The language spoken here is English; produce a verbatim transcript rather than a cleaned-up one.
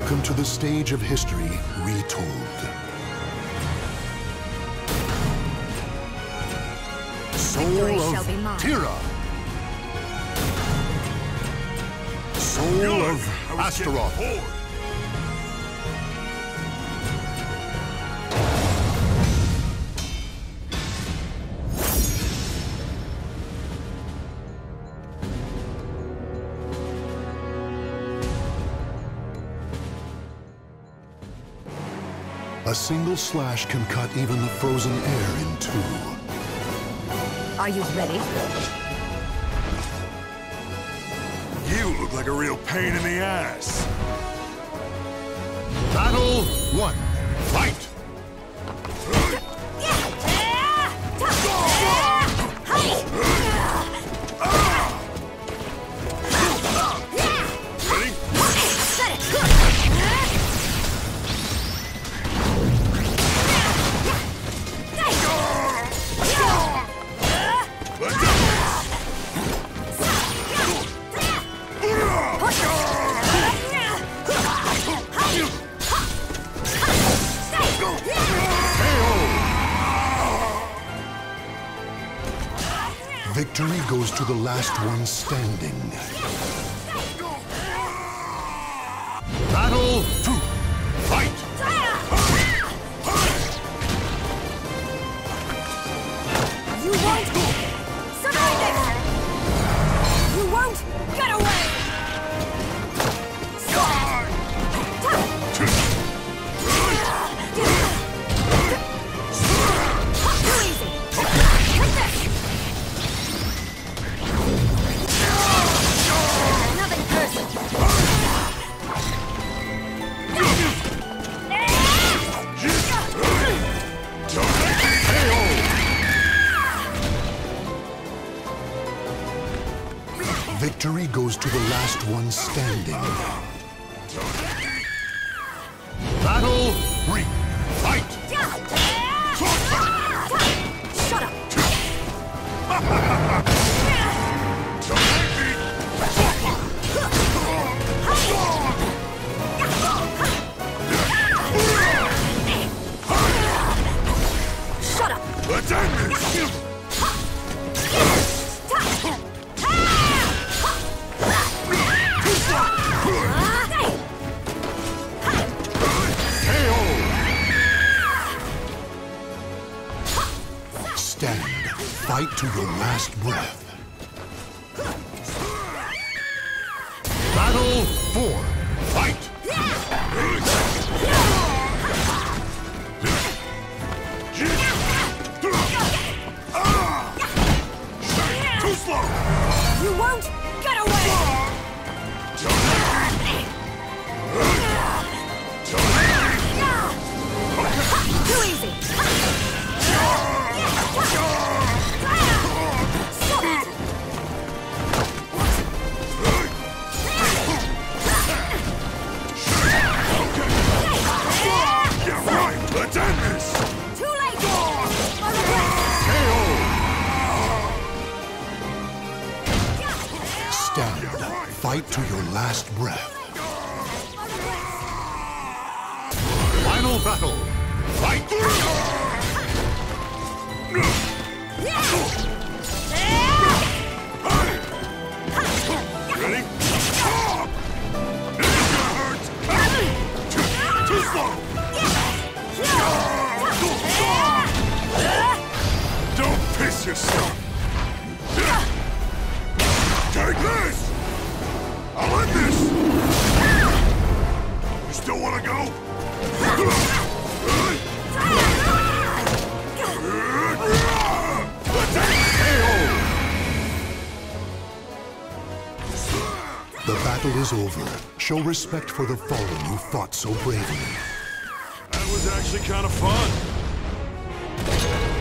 Welcome to the stage of history retold. Soul of Tira. Soul Good. of Astaroth. A single slash can cut even the frozen air in two. Are you ready? You look like a real pain in the ass. Battle one. Fight! Victory goes to the last one standing. Battle two. Fight! You won't survive this! You won't get away! Victory goes to the last one standing. Battle three. Fight! Shut up! Shut up! Let's end this! Stand. Fight to your last breath. Battle four. Fight! Too slow! You won't get away! Too easy! Let's end this! Too late! Stand. Fight to your last breath. Final battle. Fight! Ready? This is gonna hurt! Too slow! Don't piss yourself! Take this! I'll end this! You still wanna go? The battle is over. Show respect for the fallen who fought so bravely. That was actually kind of fun.